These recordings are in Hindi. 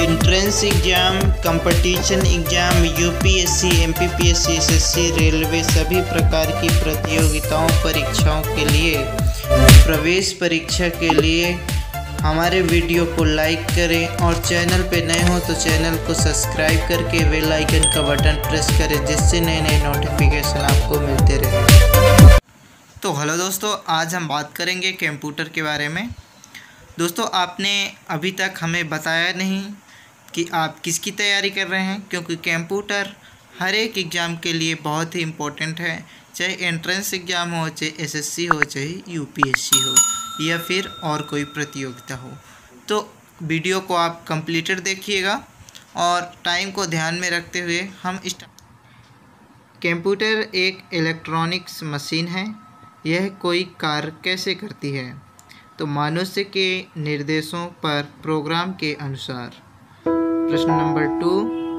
Entrance exam, competition exam, UPSC, MPPSC, SSC, railway सभी प्रकार की प्रतियोगिताओं परीक्षाओं के लिए, प्रवेश परीक्षा के लिए हमारे वीडियो को लाइक करें और चैनल पे नए हो तो चैनल को सब्सक्राइब करके बेल आइकन का बटन प्रेस करें, जिससे नए नए नोटिफिकेशन आपको मिलते रहे। तो हेलो दोस्तों, आज हम बात करेंगे कंप्यूटर के बारे में। दोस्तों, आपने अभी तक हमें बताया नहीं कि आप किसकी तैयारी कर रहे हैं, क्योंकि कंप्यूटर हर एक एग्ज़ाम के लिए बहुत ही इम्पोर्टेंट है, चाहे एंट्रेंस एग्ज़ाम हो, चाहे एसएससी हो, चाहे यूपीएससी हो या फिर और कोई प्रतियोगिता हो। तो वीडियो को आप कंप्लीटेड देखिएगा और टाइम को ध्यान में रखते हुए हम कंप्यूटर एक इलेक्ट्रॉनिक्स मशीन है। यह कोई कार्य कैसे करती है? तो मनुष्य के निर्देशों पर प्रोग्राम के अनुसार। प्रश्न नंबर 2,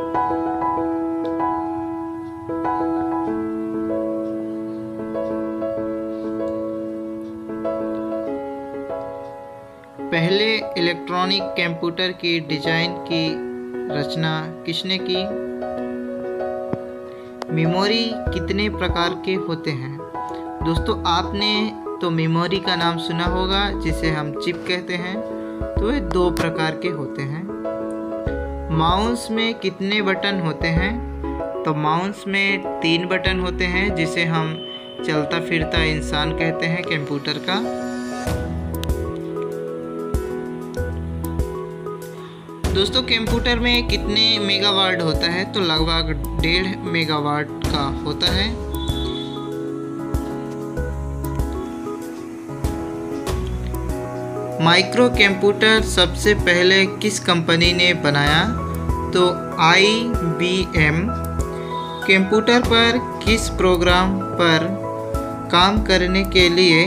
पहले इलेक्ट्रॉनिक कंप्यूटर की डिजाइन की रचना किसने की? मेमोरी कितने प्रकार के होते हैं? दोस्तों, आपने तो मेमोरी का नाम सुना होगा, जिसे हम चिप कहते हैं। तो ये 2 प्रकार के होते हैं। माउस में कितने बटन होते हैं? तो माउस में 3 बटन होते हैं, जिसे हम चलता फिरता इंसान कहते हैं कंप्यूटर का। दोस्तों, कंप्यूटर में कितने मेगावाट होता है? तो लगभग 1.5 मेगावाट का होता है। माइक्रो कंप्यूटर सबसे पहले किस कंपनी ने बनाया? तो IBM। कंप्यूटर पर किस प्रोग्राम पर काम करने के लिए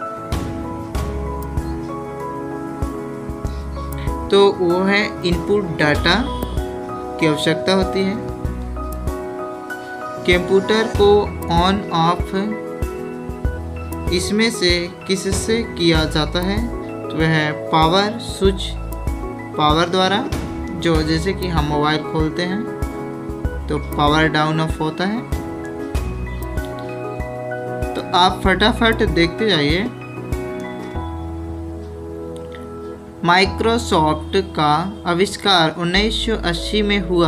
तो वो है इनपुट डाटा की आवश्यकता होती है। कंप्यूटर को ऑन ऑफ इसमें से किससे किया जाता है? तो वह है पावर स्विच, पावर द्वारा, जो जैसे कि हम मोबाइल खोलते हैं तो पावर डाउन ऑफ होता है। तो आप फटाफट देखते जाइए। माइक्रोसॉफ्ट का आविष्कार 1980 में हुआ।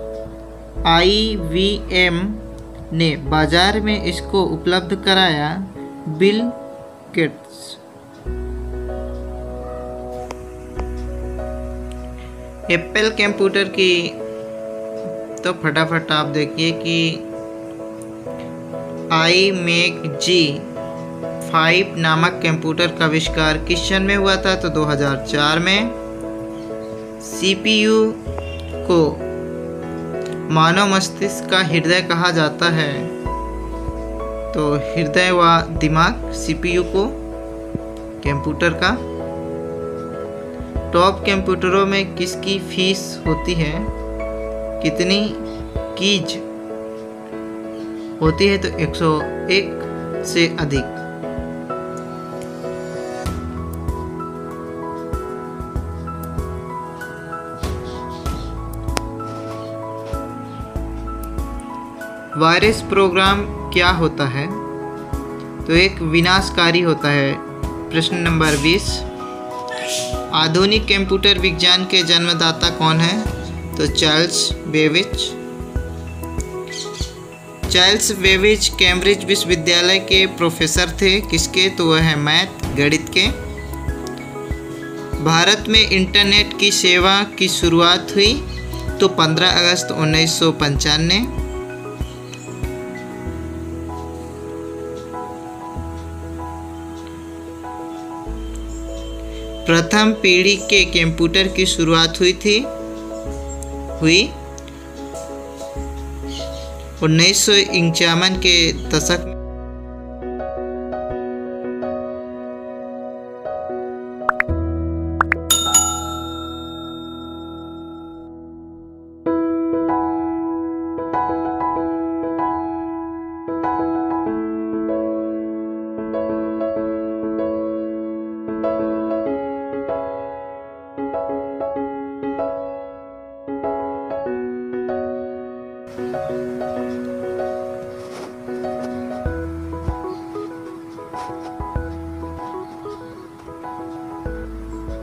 IBM ने बाजार में इसको उपलब्ध कराया। Bill Gates. एप्पल कंप्यूटर की तो फटाफट आप देखिए कि iMac G5 नामक कंप्यूटर का आविष्कार किस सन में हुआ था? तो 2004 में। CPU को मानव मस्तिष्क का हृदय कहा जाता है। तो हृदय व दिमाग CPU को कंप्यूटर का। टॉप कंप्यूटरों में किसकी फीस होती है? कितनी कीज होती है? तो 101 से अधिक। वायरस प्रोग्राम क्या होता है? तो एक विनाशकारी होता है। प्रश्न नंबर 20, आधुनिक कंप्यूटर विज्ञान के जन्मदाता कौन है? तो Charles Babbage. Charles Babbage Cambridge विश्वविद्यालय के प्रोफेसर थे। किसके? तो वह है मैथ, गणित के। भारत में इंटरनेट की सेवा की शुरुआत हुई तो 15 अगस्त 1995। प्रथम पीढ़ी के कंप्यूटर की शुरुआत हुई 1951 के दशक में।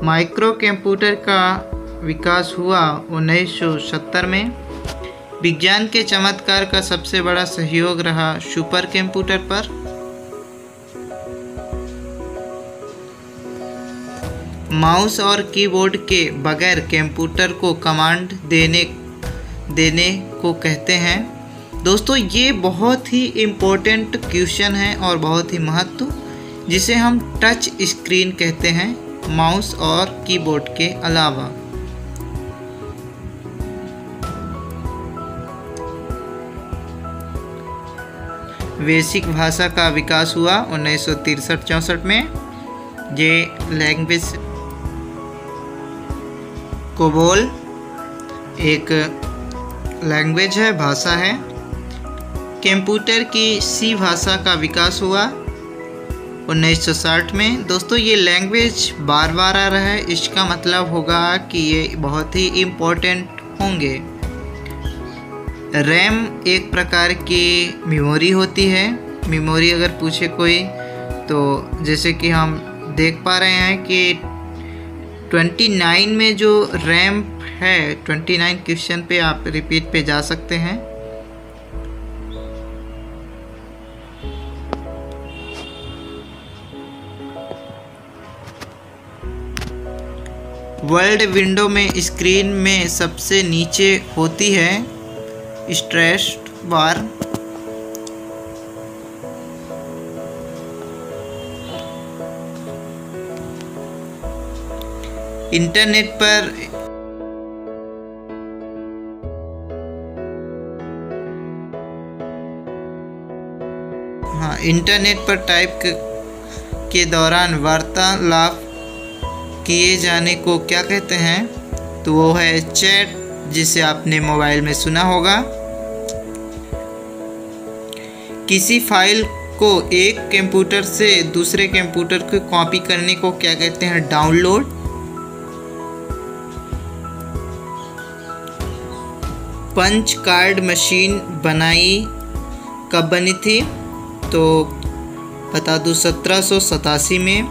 माइक्रो कंप्यूटर का विकास हुआ 1970 में। विज्ञान के चमत्कार का सबसे बड़ा सहयोग रहा सुपर कंप्यूटर पर। माउस और कीबोर्ड के बगैर कंप्यूटर को कमांड देने को कहते हैं। दोस्तों ये बहुत ही इम्पोर्टेंट क्वेश्चन है और बहुत ही महत्व, जिसे हम टच स्क्रीन कहते हैं माउस और कीबोर्ड के अलावा। वैश्विक भाषा का विकास हुआ 1963-64 में। ये लैंग्वेज कोबोल एक लैंग्वेज है, भाषा है। कंप्यूटर की सी भाषा का विकास हुआ 1960 में। दोस्तों ये लैंग्वेज बार बार आ रहा है, इसका मतलब होगा कि ये बहुत ही इम्पोर्टेंट होंगे। रैम एक प्रकार की मेमोरी होती है। मेमोरी अगर पूछे कोई तो जैसे कि हम देख पा रहे हैं कि 29 में जो रैम है, 29 क्वेश्चन पे आप रिपीट पे जा सकते हैं। वर्ल्ड विंडो में स्क्रीन में सबसे नीचे होती है स्ट्रेस बार। इंटरनेट पर इंटरनेट पर टाइप के दौरान वार्तालाप किए जाने को क्या कहते हैं? तो वो है चैट, जिसे आपने मोबाइल में सुना होगा। किसी फाइल को एक कंप्यूटर से दूसरे कंप्यूटर को कॉपी करने को क्या कहते हैं? डाउनलोड। पंच कार्ड मशीन कब बनी थी? तो बता दूं 1787 में।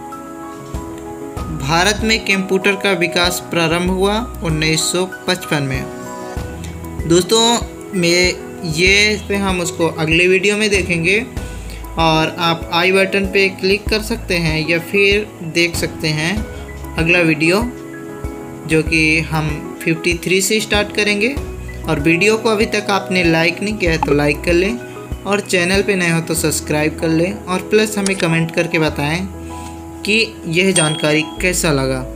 भारत में कंप्यूटर का विकास प्रारंभ हुआ 1955 में। दोस्तों ये हम उसको अगले वीडियो में देखेंगे, और आप आई बटन पे क्लिक कर सकते हैं या फिर देख सकते हैं अगला वीडियो, जो कि हम 53 से स्टार्ट करेंगे। और वीडियो को अभी तक आपने लाइक नहीं किया है तो लाइक कर लें, और चैनल पे नए हो तो सब्सक्राइब कर लें, और प्लस हमें कमेंट करके बताएं कि यह जानकारी कैसा लगा।